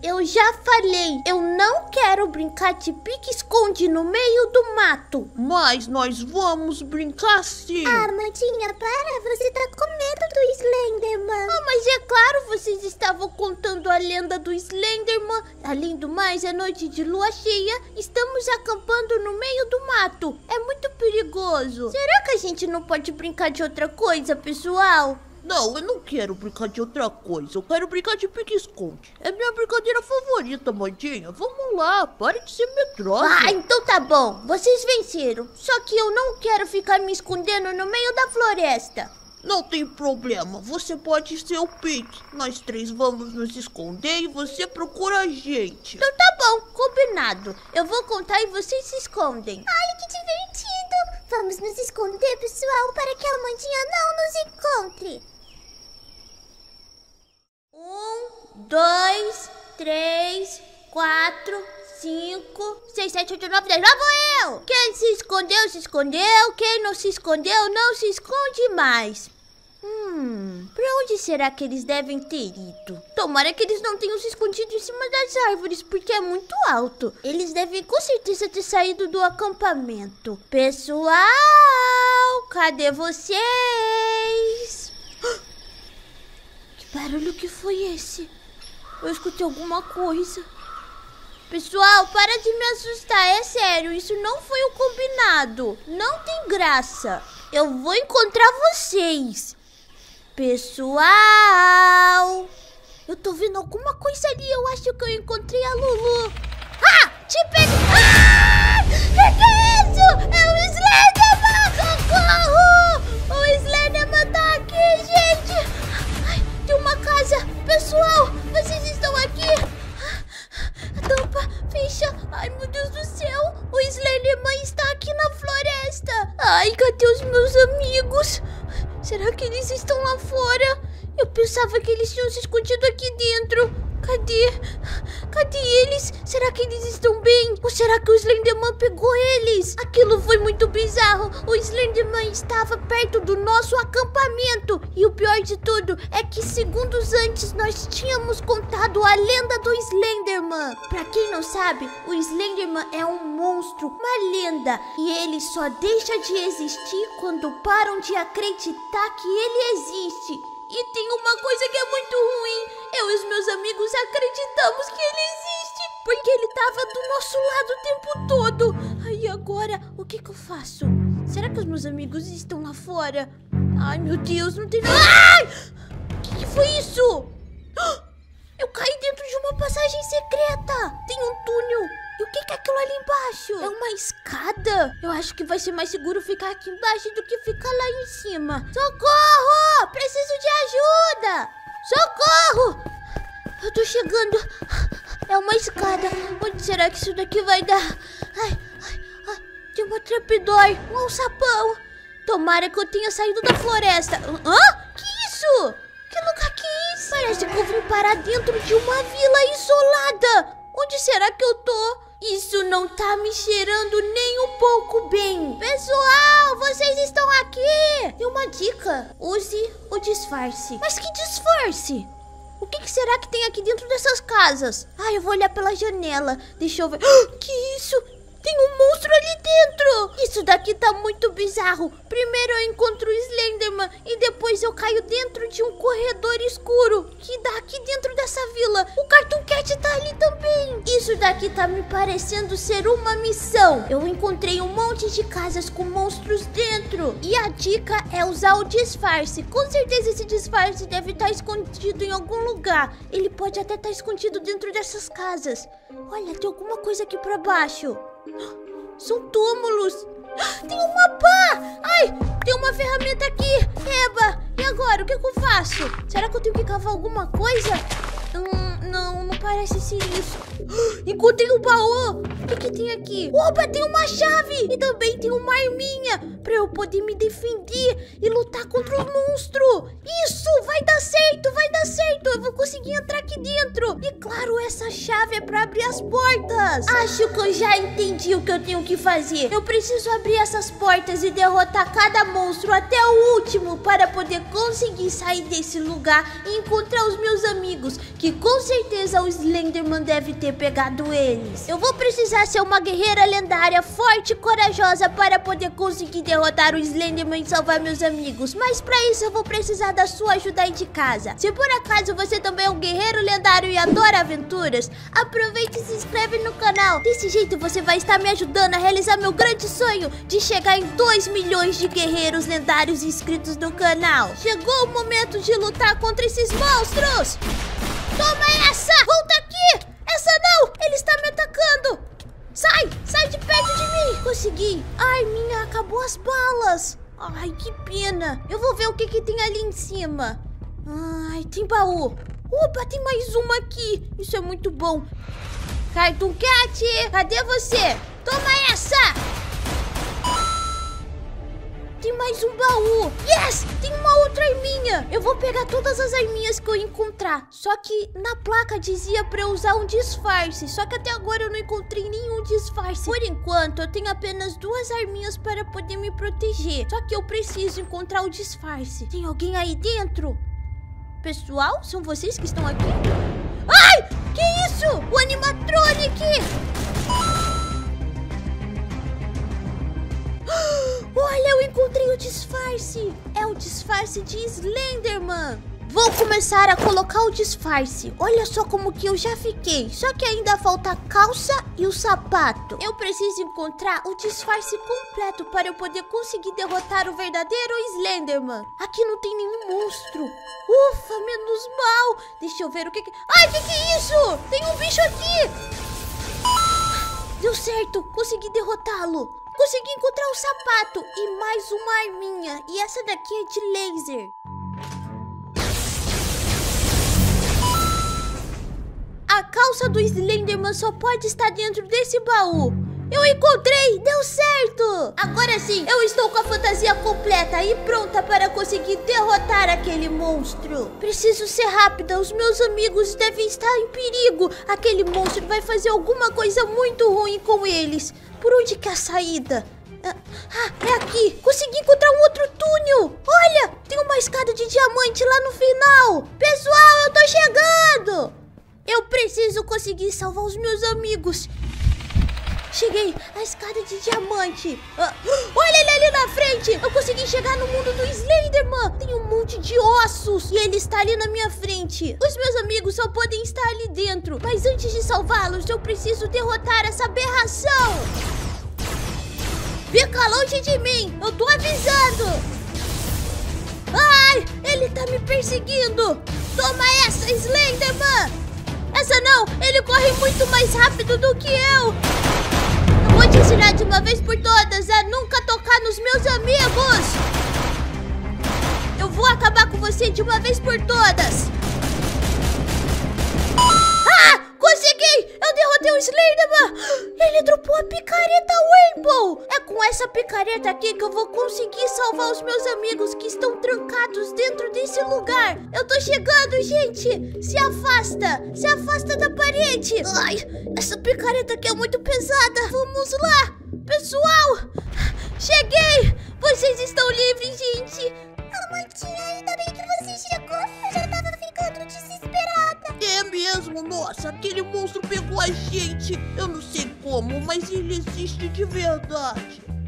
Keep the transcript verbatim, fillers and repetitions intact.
Eu já falei, eu não quero brincar de pique-esconde no meio do mato. Mas nós vamos brincar sim. Ah, Amandinha, para, você tá com medo do Slenderman. Ah, mas é claro, vocês estavam contando a lenda do Slenderman. Além do mais, é noite de lua cheia, estamos acampando no meio do mato. É muito perigoso. Será que a gente não pode brincar de outra coisa, pessoal? Não, eu não quero brincar de outra coisa. Eu quero brincar de pique-esconde. É minha brincadeira favorita, Mandinha. Vamos lá, pare de ser medrosa. Ah, então tá bom. Vocês venceram. Só que eu não quero ficar me escondendo no meio da floresta. Não tem problema. Você pode ser o Pique. Nós três vamos nos esconder e você procura a gente. Então tá bom, combinado. Eu vou contar e vocês se escondem. Ai, que divertido. Vamos nos esconder, pessoal, para que a Amandinha não nos encontre. Um, dois, três, quatro, cinco, seis, sete, oito, nove, dez. Lá vou eu! Quem se escondeu, se escondeu. Quem não se escondeu, não se esconde mais. Hum, pra onde será que eles devem ter ido? Tomara que eles não tenham se escondido em cima das árvores, porque é muito alto. Eles devem com certeza ter saído do acampamento. Pessoal, cadê vocês? Que barulho que foi esse? Eu escutei alguma coisa. Pessoal, para de me assustar, é sério, isso não foi o combinado. Não tem graça. Eu vou encontrar vocês. Pessoal, eu tô vendo alguma coisa ali, eu acho que eu encontrei a Lulu. Ah, te peguei. Ah, que que é isso? É o Slenderman, socorro! O Slenderman tá aqui, gente. Ai, tem uma casa. Pessoal, vocês estão aqui? Tampa, fecha. Ai, meu Deus do céu. O Slenderman está aqui na floresta. Ai, cadê os meus amigos? Será que eles estão lá fora? Eu pensava que eles tinham se escondido aqui dentro. Cadê? Cadê eles? Será que eles estão bem? Ou será que o Slenderman pegou eles? Aquilo foi muito bizarro. O Slenderman estava perto do nosso acampamento. E o pior de tudo é que segundos antes nós tínhamos contado a lenda do Slenderman. Pra quem não sabe, o Slenderman é um monstro, uma lenda. E ele só deixa de existir quando param de acreditar que ele existe. E tem uma coisa que é muito ruim. Eu e os meus amigos acreditamos que ele existe, porque ele tava do nosso lado o tempo todo. Aí agora, o que que eu faço? Será que os meus amigos estão lá fora? Ai, meu Deus, não tem nada. Ai! O que que foi isso? Eu caí dentro de uma passagem secreta. Tem um túnel. E o que que é aquilo ali embaixo? É uma escada? Eu acho que vai ser mais seguro ficar aqui embaixo do que ficar lá em cima. Socorro! Preciso de ajuda! Socorro! Eu tô chegando. É uma escada. Onde será que isso daqui vai dar? Ai, ai, ai. Tem uma trapdoor, um alçapão. Tomara que eu tenha saído da floresta. Hã? Que isso? Que lugar que é esse? Parece que eu vim parar dentro de uma vila isolada. Onde será que eu tô? Isso não tá me cheirando nem um pouco bem. Pessoal, vocês estão aqui? Tem uma dica. Use o disfarce. Mas que disfarce? O que, que será que tem aqui dentro dessas casas? Ah, eu vou olhar pela janela. Deixa eu ver. Que isso? Tem um monstro ali dentro. Isso daqui tá muito bizarro. Primeiro eu encontro o Slenderman e depois eu caio dentro de um corredor escuro que dá aqui dentro dessa vila. O Cartoon Cat tá ali também. Isso daqui tá me parecendo ser uma missão. Eu encontrei um monte de casas com monstros dentro. E a dica é usar o disfarce. Com certeza esse disfarce deve estar escondido em algum lugar. Ele pode até estar escondido dentro dessas casas. Olha, tem alguma coisa aqui pra baixo. São túmulos. Tem um mapa. Ai, tem uma ferramenta aqui. Eba, e agora? O que, que eu faço? Será que eu tenho que cavar alguma coisa? Hum, não, não parece ser isso. Encontrei um baú. O que que tem aqui? Opa, tem uma chave. E também tem uma arminha pra eu poder me defender e lutar contra os monstros. Isso, vai dar certo, vai dar certo. Eu vou conseguir entrar aqui dentro. E claro, essa chave é pra abrir as portas. Acho que eu já entendi o que eu tenho que fazer. Eu preciso abrir essas portas e derrotar cada monstro até o último para poder conseguir sair desse lugar e encontrar os meus amigos, que com certeza o Slenderman deve ter pegado eles. Eu vou precisar ser uma guerreira lendária, forte e corajosa para poder conseguir derrotar o Slenderman e salvar meus amigos. Mas para isso eu vou precisar da sua ajuda aí de casa. Se por acaso você também é um guerreiro lendário e adora aventuras, aproveite e se inscreve no canal. Desse jeito você vai estar me ajudando a realizar meu grande sonho de chegar em dois milhões de guerreiros lendários inscritos no canal. Chegou o momento de lutar contra esses monstros. Toma essa! Volta aqui! Essa não! Ele está me atacando! Sai! Sai de perto de mim! Consegui! Ai, minha, acabou as balas! Ai, que pena! Eu vou ver o que que tem ali em cima. Ai, tem baú. Opa, tem mais uma aqui. Isso é muito bom. Cartoon Cat, cadê você? Toma essa! Tem mais um baú. Yes! Tem uma outra arminha. Eu vou pegar todas as arminhas que eu encontrar. Só que na placa dizia pra eu usar um disfarce. Só que até agora eu não encontrei nenhum disfarce. Por enquanto, eu tenho apenas duas arminhas para poder me proteger. Só que eu preciso encontrar o disfarce. Tem alguém aí dentro? Pessoal, são vocês que estão aqui? Ai! Que isso? O animatronic! Olha, eu encontrei o disfarce. É o disfarce de Slenderman. Vou começar a colocar o disfarce. Olha só como que eu já fiquei. Só que ainda falta a calça e o sapato. Eu preciso encontrar o disfarce completo para eu poder conseguir derrotar o verdadeiro Slenderman. Aqui não tem nenhum monstro. Ufa, menos mal. Deixa eu ver o que que... Ai, o que que é isso? Tem um bicho aqui. Deu certo, consegui derrotá-lo. Consegui encontrar o sapato e mais uma arminha. E essa daqui é de laser. A calça do Slenderman só pode estar dentro desse baú. Eu encontrei! Deu certo! Agora sim, eu estou com a fantasia completa e pronta para conseguir derrotar aquele monstro. Preciso ser rápida, os meus amigos devem estar em perigo. Aquele monstro vai fazer alguma coisa muito ruim com eles. Por onde que é a saída? Ah, é aqui. Consegui encontrar um outro túnel. Olha, tem uma escada de diamante lá no final. Pessoal, eu tô chegando. Eu preciso conseguir salvar os meus amigos. Cheguei, a escada de diamante. Ah, olha ele ali na frente. Eu consegui chegar no mundo do Slenderman. Tem um monte de ossos e ele está ali na minha frente. Os meus amigos só podem estar ali dentro. Mas antes de salvá-los, eu preciso derrotar essa aberração. Fica longe de mim, eu tô avisando. Ai, ele tá me perseguindo. Toma essa, Slenderman. Essa não, ele corre muito mais rápido do que eu. Eu vou te ensinar de uma vez por todas a nunca tocar nos meus amigos. Eu vou acabar com você de uma vez por todas. Ah, consegui! Eu derrotei o Slenderman. Ele dropou a picareta Rainbow. É com essa picareta aqui que eu vou conseguir salvar os meus amigos que estão trancados dentro desse lugar. Eu tô chegando, gente. Se afasta. Se afasta da parede. Ai, essa picareta aqui é muito pesada. Vamos lá. Pessoal, cheguei. Vocês estão livres, gente. Amantinha, ainda bem que você chegou. Eu já tava ficando desesperada. É mesmo, nossa, aquele monstro pegou a gente. Eu não sei como, mas ele existe de verdade.